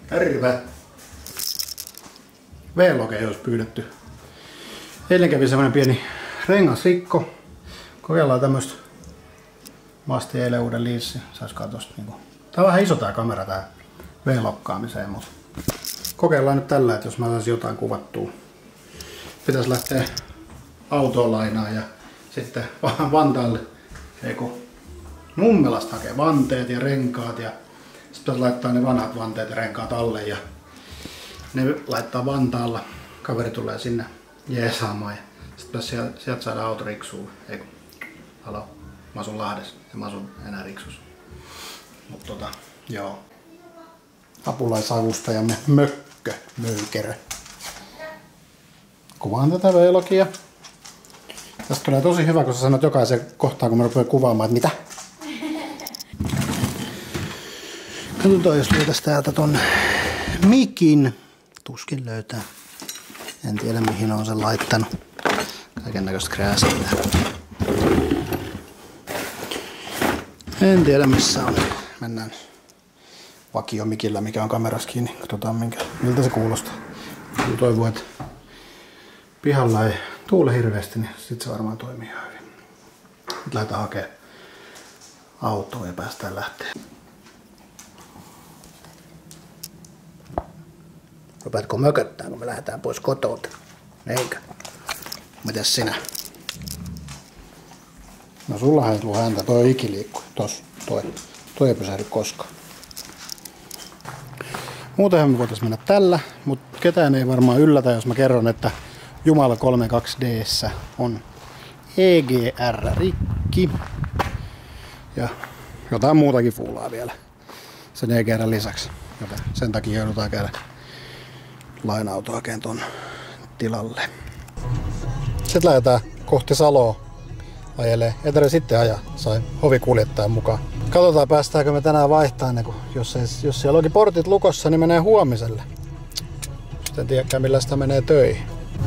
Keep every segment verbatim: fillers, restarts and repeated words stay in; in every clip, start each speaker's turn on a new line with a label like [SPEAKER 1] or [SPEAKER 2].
[SPEAKER 1] Terve! V-loge ei olisi pyydetty. Eilen kävi semmonen pieni rengasrikko. Kokeillaan tämmöstä. Mä astin eilen uuden linssin. Saisikohan tosta niinku. Tää on vähän iso tää kamera tää V-lokkaamiseen, mutta kokeillaan nyt tällä, että jos mä saisin jotain kuvattua. Pitäis lähteä autoon lainaan ja sitten Vantaalle, eiku Nummelasta hakee vanteet ja renkaat ja sitten pitäisi laittaa ne vanhat vanteet ja renkaat alle ja ne laittaa Vantaalla. Kaveri tulee sinne jeesaamaan ja sitten pitäisi sieltä, sieltä saada auto riksuun. Eiku, halo, mä asun Lahdessa ja mä asun enää Riksussa. Mut tota, joo. Apulaisavustajamme Mökkö Möykerö. Kuvaan tätä V-logia. Tästä tulee tosi hyvä, kun sä sanot jokaisen kohtaan, kun mä rupean kuvaamaan, että mitä? Katsotaan, jos löytäisi täältä ton mikin. Tuskin löytää. En tiedä, mihin on sen laittanut. Kaiken näköistä krääsiä. En tiedä, missä on. Mennään vakiomikillä, mikä on kamerassa kiinni. Katsotaan, minkä, miltä se kuulostaa. Toivon, että pihalla ei tuule hirveästi, niin sit se varmaan toimii ihan hyvin. Nyt lähdetään hakemaan autoa ja päästään lähteä. Rupeatko mököttää, kun me lähdetään pois kotoa? Eikö? Mites sinä? No sullahan ei tullut häntä, toi on ikiliikkuja. Tos, toi. Toi ei pysähdy koskaan. Muutenhan me voitais mennä tällä, mutta ketään ei varmaan yllätä, jos mä kerron, että Jumala kolmekymmentäkaksi D:ssä on E G R-rikki ja jotain muutakin fuulaa vielä sen E G R lisäksi, joten sen takia joudutaan käydä laina-auto hakemaan ton tilalle. Sitten lähdetään kohti Saloa ajelee. Ei tarvitse sitten ajaa, sai hovikuljettajan mukaan. Katsotaan, päästäänkö me tänään vaihtaa ne, kun jos, ei, jos siellä onkin portit lukossa, niin menee huomiselle. Sitten en tiedäkään, millä sitä menee töihin.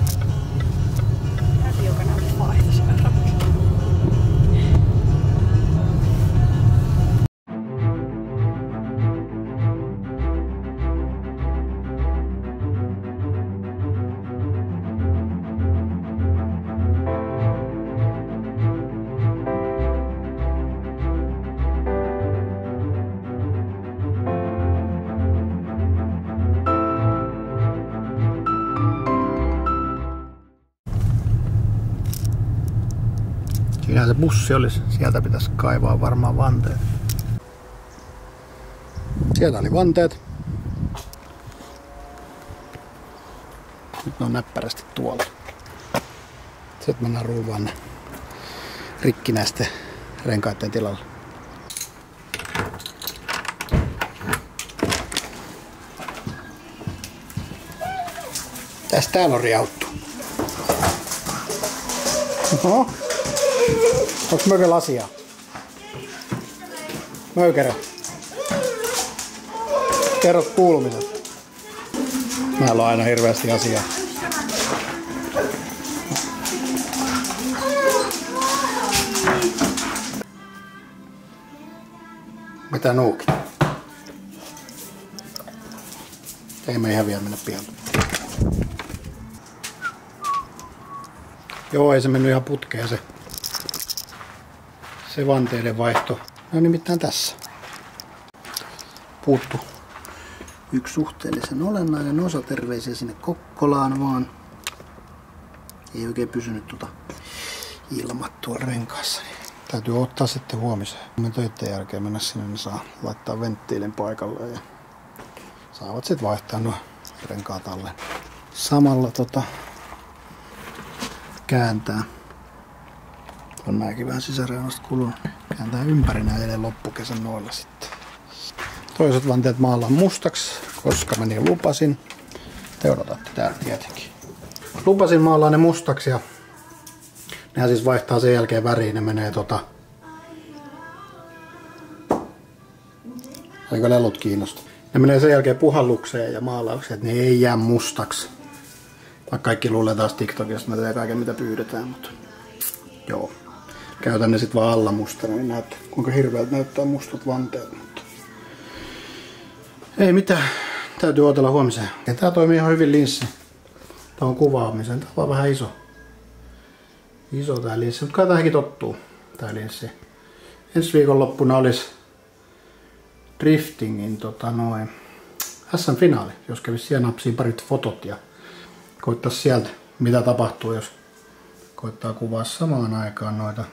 [SPEAKER 1] Siinähän se bussi olisi. Sieltä pitäisi kaivaa varmaan vanteet. Sieltä oli vanteet. Nyt ne on näppärästi tuolla. Sitten mennään ruuvaan ne rikkinäisten renkaiden tilalle. Tästä täällä on riauttu. Oho. Onks Mököllä asiaa? Möykerö. Kerro kuulumiset. Meillä on aina hirveästi asiaa. Mitä nuuki? Ei me ihan vielä mennä pihalle. Joo, ei se mennyt ihan putkeen se. Se vanteiden vaihto. No nimittäin tässä. Puuttu yksi suhteellisen olennainen osa. Terveisiä sinne Kokkolaan vaan. Ei oikein pysynyt tuota ilmat tuolla renkaassa. Täytyy ottaa sitten huomiseen. Me töiden jälkeen mennä sinne, niin saa laittaa venttiilin paikalle ja saavat sitten vaihtaa nuo renkaat alle. Samalla tota kääntää. On nääkin vähän sisäreunasta kulunut. Kääntää ympäri nää edelleen loppukesän noilla sitten. Toiset vanteet maalaan mustaksi, koska mä niin lupasin. Te odotatte täällä tietenkin. Lupasin maalaa ne mustaksi ja nehän siis vaihtaa sen jälkeen väriin. Ne menee tota... Eikö lelut kiinnosta? Ne menee sen jälkeen puhallukseen ja maalaukseen, että ne ei jää mustaksi. Vaikka kaikki luulee taas TikTokista, mä teen kaiken mitä pyydetään, mutta joo. Käytän ne sit vaan alla mustana, niin näette kuinka hirveältä näyttää mustat vanteet. Mutta ei mitään. täytyy odotella huomiseen. Ja tää toimii ihan hyvin linssi. Tuohon kuvaamiseen. Tää on vaan vähän iso. Iso tää linssi, mutta kai tähänkin tottuu tää linssi. Ensi viikonloppuna olisi driftingin tota noin S M-finaali, jos kävisi siellä napsiin parit fotot ja koittaisi sieltä mitä tapahtuu, jos koittaa kuvaa samaan aikaan noita.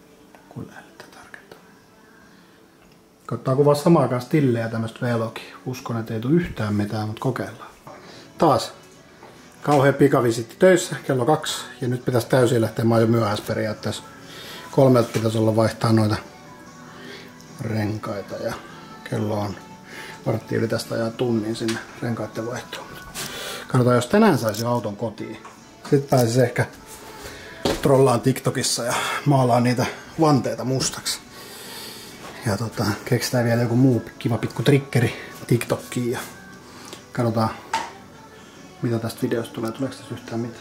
[SPEAKER 1] Koittaa kuvaa samaan aikaan stillejä ja tämmöstä vlogia. Uskon, että ei tule yhtään mitään, mutta kokeillaan. Taas kauhea pikavisitti töissä, kello kaksi, ja nyt pitäisi täysin lähteä, mä oon jo myöhässä periaatteessa. Kolmelta pitäisi olla vaihtaa noita renkaita ja kello on vartti yli tästä ajaa tunnin sinne renkaiden vaihtoon. Katsotaan, jos tänään saisi auton kotiin. Sitten pääsisi ehkä trollaan TikTokissa ja maalaan niitä vanteita mustaksi. Ja tota, keksitään vielä joku muu kiva pikku triggeri TikTokkiin ja katsotaan mitä tästä videosta tulee. Tuleeko tästä yhtään mitään?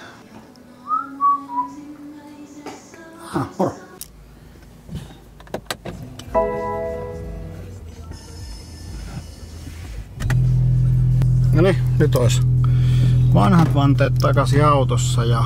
[SPEAKER 1] Ah, moro! Noniin, nyt olisi vanhat vanteet takaisin autossa ja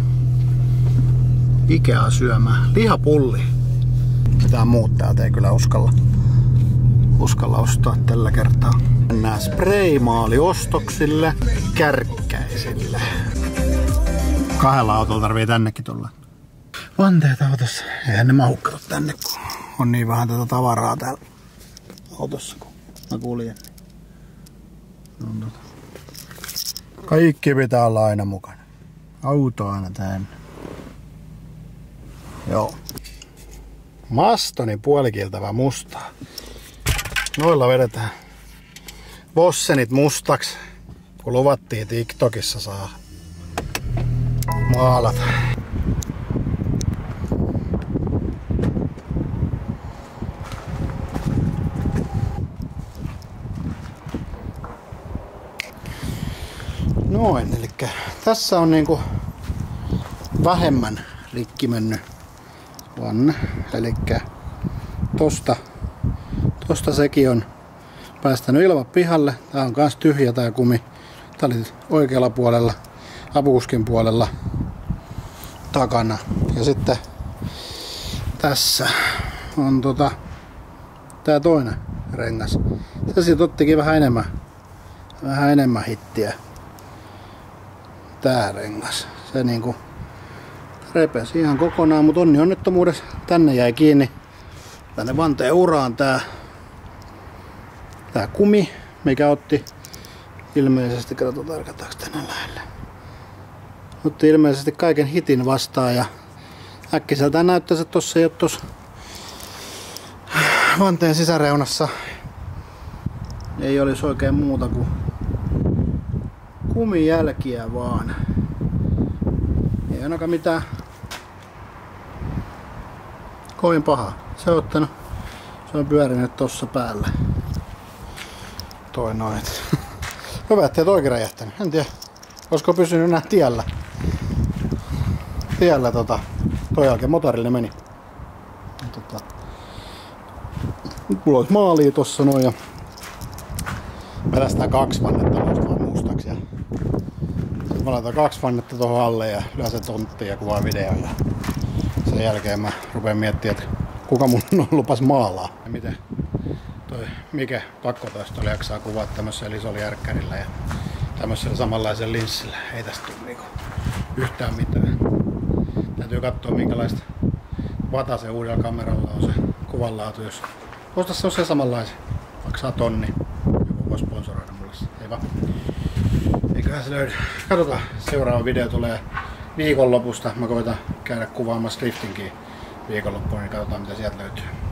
[SPEAKER 1] Ikea syömään. Lihapulli. Mitään muut täältä ei kyllä uskalla, uskalla ostaa tällä kertaa. Mennään spraymaali-ostoksille Kärkkäisille. Kahdella autolla tarvii tännekin tulla. Vanteet autossa. Eihän ne mahu kato tänne, kun on niin vähän tätä tavaraa täällä autossa, kun mä kuljen. Kaikki pitää olla aina mukana. Auto aina täynnä. Joo. Mastoni puolikiltävä mustaa. Noilla vedetään Bossenit mustaksi, kun luvattiin TikTokissa saa maalata. Noin, eli tässä on niinku vähemmän rikki mennyt vanne. Eli tosta, tosta sekin on päästänyt ilman pihalle. Tää on kans tyhjä tää kumi. Tää oli oikealla puolella, apukuskin puolella takana. Ja sitten tässä on tota, tää toinen rengas. Se siitä ottikin vähän enemmän, vähän enemmän hittiä. Tää rengas. Se niinku repesi ihan kokonaan, mutta onni onnettomuudessa tänne jäi kiinni. Tänne vanteen uraan tää, tää kumi, mikä otti ilmeisesti, katsotaan tarkataanko tänne lähelle. Otti ilmeisesti kaiken hitin vastaan ja äkkiseltään näyttäisi, että tossa ei ole tossa vanteen sisäreunassa ei olisi oikein muuta kuin kumijälkiä vaan. Ei ainakaan mitään kovin pahaa. Se on ottanut, se on pyörinyt tossa päällä. Toi noit. Hyvä, ettei toikin räjähtänyt. En tiedä, olisiko pysynyt enää tiellä. Tiellä tota, toi jälkeen motorille meni. Tota, nyt mulla olisi maalia tossa noin ja mä lästään kaksi vannetta vaan mustaksi. Ja mä laitan kaksi vannetta tohon alle ja lyön se tonttiin ja kuvaan videon. Ja sen jälkeen mä rupean miettimään, että kuka mun lupas maalaa. Ja miten toi Mike kakkotoista jaksaa kuvaa tämmöisellä isolla järkkärillä ja tämmöisellä samanlaisella linssillä. Ei tästä tule niinku yhtään mitään. Täytyy katsoa minkälaista vata se uudella kameralla on se kuvanlaatu. Jos ostaa se on se samanlaisen, maksaa tonni. Joku voi sponsoroida mulle se. Ei vaan. Eiköhän se löydy. Katsotaan, seuraava video tulee viikonlopusta. Mä koitan käydä kuvaamassa driftingiä viikonloppuun, niin katsotaan mitä sieltä löytyy.